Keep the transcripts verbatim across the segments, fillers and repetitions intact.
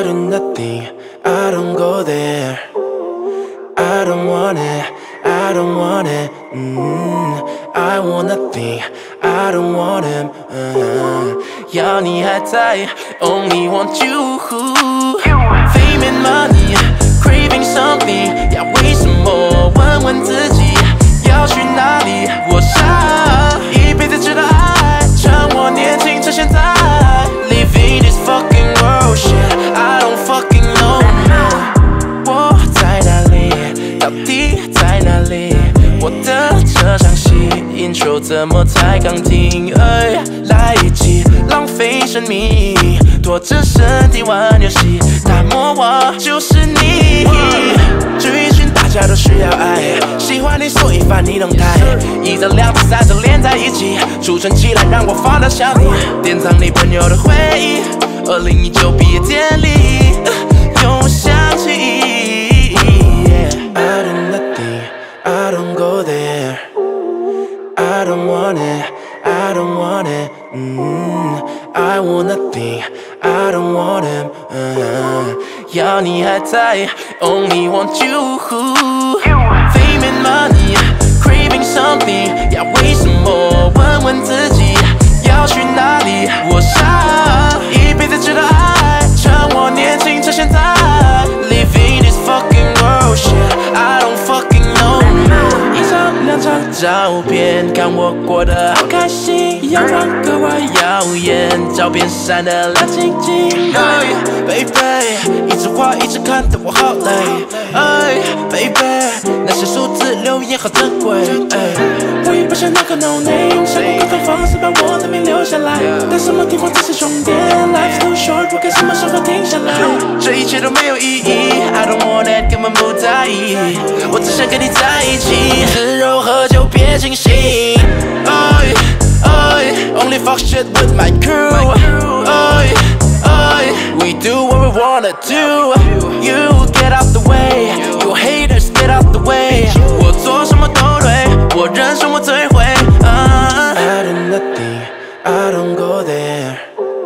I do nothing, I don't go there. I don't want it, I don't want it. Mm, I want nothing, I don't want him. Uh, 要你还在 ，Only want you. Fame and money, craving something. 要为什么？问问自己，要去哪里？我想一辈子值得爱，趁我年轻，趁现在。Living this fucking world, shit, I don't fucking know. 我在哪里？到底在哪里？我的这场戏 ，intro 怎么才刚停？哎，来一起浪费生命，拖着身体玩游戏，大魔王就是你。追寻大家都需要爱，喜欢你所以发你动态，一张两张三张连在一起，储存起来让我放大想你，典藏你朋友的回忆。二零一九毕业典礼，永不想起。I do nothing, I don't go there. I don't want it, I don't want it. Mm, I want nothing, I don't want him. Uh, 要你还在 ，Only want you. Fame and money, craving something. 要为什么？问问自己，要去哪里？我想一辈子值得爱，趁我年轻，趁现在。Living this fucking world, shit, I don't fucking know. 一张两张照片，看我过得好开心，阳光格外耀眼，照片闪得亮晶晶。哎 ，baby， 一直画一直看得我好累。哎 ，baby， 那些数字留言好珍贵。哎，我也不想那个 no name， 想用各种方式把我的名留下来，但什么地方才是终点 ？Life's too short， 我该什么时候停下来？这一切都没有意义 ，I don't want it， 根本不在意，我只想跟你在一起，吃肉喝酒别清醒。哎哎 ，Only fuck shit with my crew。哎哎 ，We do what we wanna do。You get out the way，You haters get out the way。我做什么都对，我人生我最会。I do nothing, I don't go there.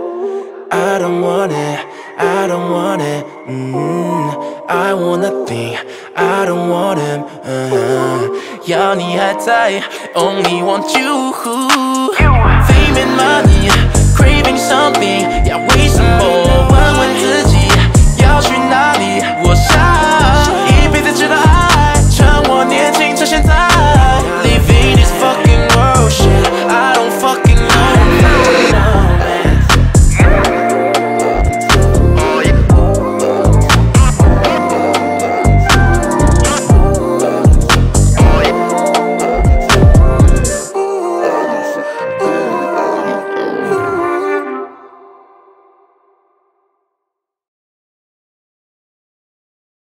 I don't want it, I don't want it. Mm, I want nothing, I don't want him. Uh, 要你还在 ，Only want you. Fame and money, craving something. 要为什么？